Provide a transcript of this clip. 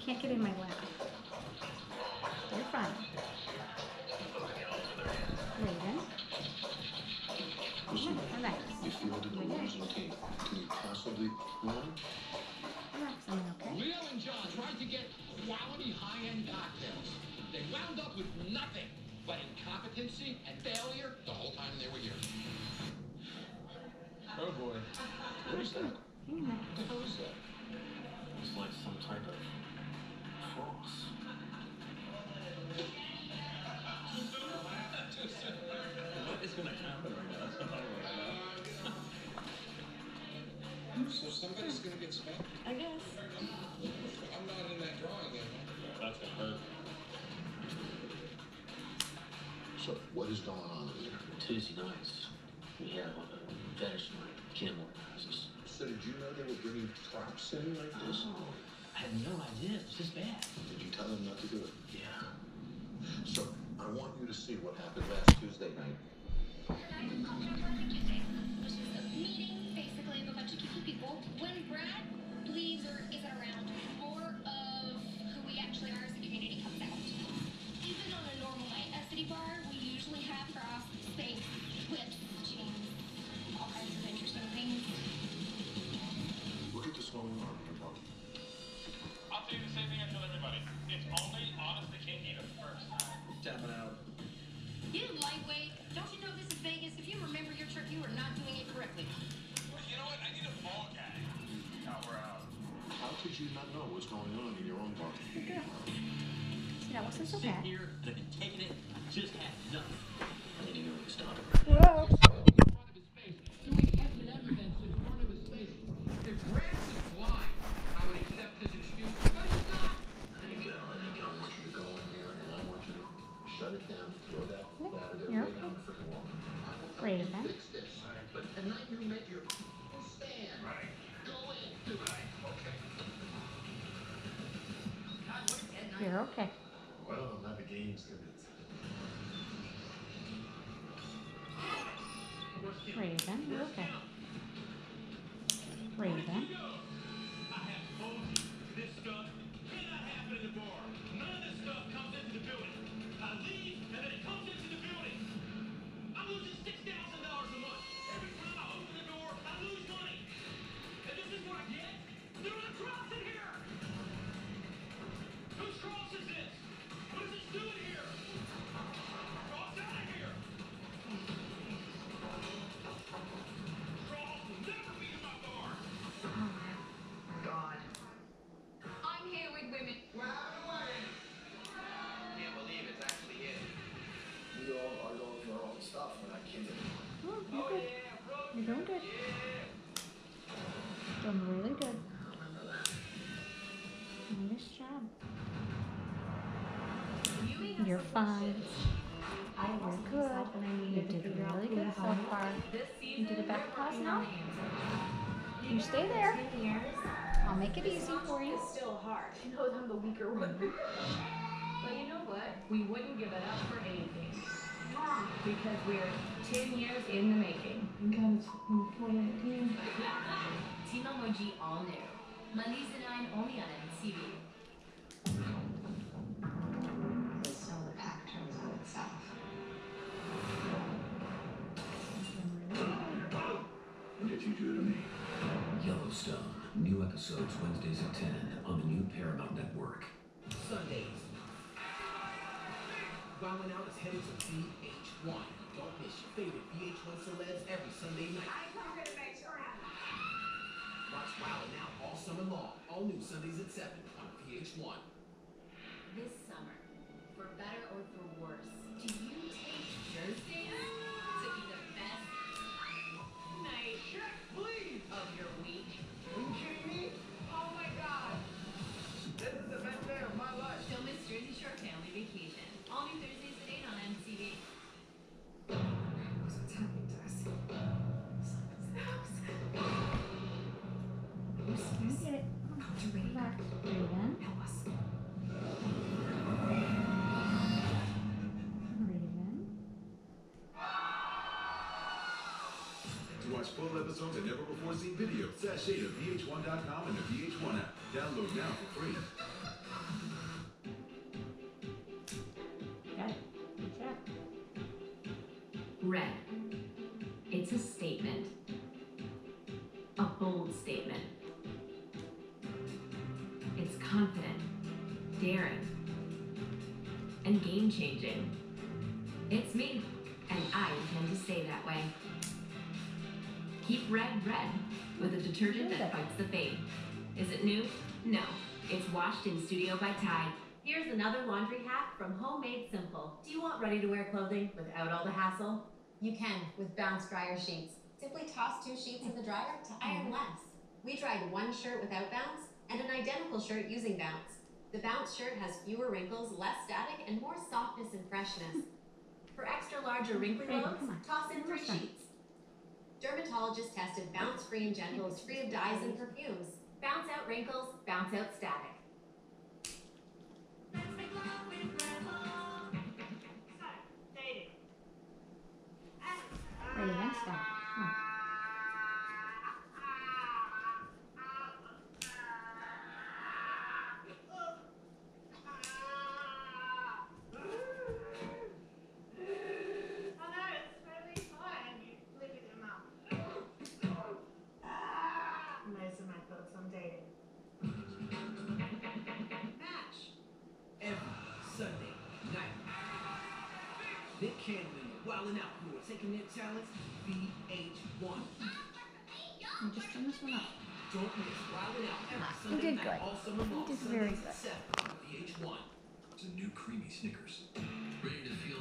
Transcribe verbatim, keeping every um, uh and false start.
can't get in my lap. You're fine. Raven. Listen, Relax. you feel the balloons okay? Can you possibly run? Relax, I'm okay. Leo and John tried to get quality high-end cocktails. They wound up with nothing but incompetency and failure the whole time they were here. Oh boy. What is that? Hang in there. What the hell is that? It's like some type of cross. What is going to happen right now? So somebody's gonna get spanked? I guess. I'm not in that drawing yet. That's gonna hurt. So, what is going on over there? Tuesday nights, we have a fetish night. Kim organizes. So, did you know they were bringing props in like this? Oh, I had no idea. It was this bad. Did you tell them not to do it? Yeah. So, I want you to see what happened last Tuesday night. Tonight is called Networking Tuesday, which is a meeting basically of a bunch of geeky people. When Brad leaves or isn't around, more of who we actually are as a community comes out. Even on a normal night at City Bar, we usually have cross, space, whips, chains, all kinds of interesting things. Look at this going on in your body. I'll tell you the same thing I tell everybody. It's only honest to kinky the first time. Tapping out. You lightweight, don't you know this is Vegas? If you remember your trick, you are not doing it correctly. Well, you know what? I need a ball gag. Now we're out. How could you not know what's going on in your own body? Good girl. See, that wasn't so Sit bad. here, and I've been taking it. I just had enough. I need to know where to stop it. Whoa. In front of his face, doing S and M events in front of his face. If Grant is blind, I would accept his excuse, but he's not. I think uh, I think I want you to go in there and I want you to shut it down, throw that ladder You're right down the freaking wall. Great, then. Fix this. But the night you met your stand. Right. Go in. Do it. Okay. You're okay. Well, now the game's commenced. Raven, you're okay. Raven. I have told you, this stuff cannot happen in the bar. None of this stuff comes into the building. I leave, and then it comes into the building. I'm losing six thousand dollars a month. Every time I open the door, I lose money. And this is what I get? There's a cross in here! Whose cross is this? What is this doing here? Cross out of here! Cross will never be in my bar! God. I'm here with women. Can't believe it's actually him. We all are going through our own stuff. We're not kidding. Oh, you're good. You're doing good. Doing really good. Nice job. You're fine. You're good. You did really good so far. You did a back pause now? You stay there. I'll make it easy for you. It's still hard. I know I'm the weaker one. But you know what? We wouldn't give it up for anything. Because we're ten years in the making. Team Emoji all new. Mondays at nine only on M T V. So the pack turns on itself. What did you do to me? Yellowstone. New episodes Wednesdays at ten on the new Paramount Network. Sundays. Wildin' Out is headed to V H one. Don't miss your favorite V H one celebs every Sunday night. I'm going to make sure I Watch Wildin' Out all summer long. All new Sundays at seven on V H one. This summer, for better or for worse, do you take Thursdays to be the best night Check, please! of your week? Are you kidding me? Oh my god! This is the best day of my life. Don't miss Jersey Shore Family Vacation. All new Thursdays at eight on M T V. What's happening to us? Someone's in the house. You did it. Relax. Raven. Help us. Raven. To watch full episodes and never before seen videos, sashay to V H one dot com and the V H one app. Download now for free. Got it. Good job. Red. It's a statement. A bold statement. It's confident, daring, and game-changing. It's me, and I intend to stay that way. Keep red red with a detergent that fights the fade. Is it new? No. It's washed in studio by Tide. Here's another laundry hack from Homemade Simple. Do you want ready-to-wear clothing without all the hassle? You can with Bounce Dryer Sheets. Simply toss two sheets in the dryer to iron less. We dried one shirt without Bounce and an identical shirt using Bounce. The Bounce shirt has fewer wrinkles, less static, and more softness and freshness. For extra large or wrinkly Baby, loads, come on. toss in three Almost done. sheets. Dermatologists tested Bounce Free and Gentle is free of dyes and perfumes. Bounce out wrinkles, bounce out static. Ready, then stop. Come on. Nice of my thoughts on dating. Match every Sunday night. Nick Cannon and Wildin' Out who are taking their talents to V H one. And just turn this one up. Don't miss Wildin' Out every You Sunday did night good. all summer long. You did very Sundays good. at seven on V H one. It's a new creamy Snickers. Ready to feel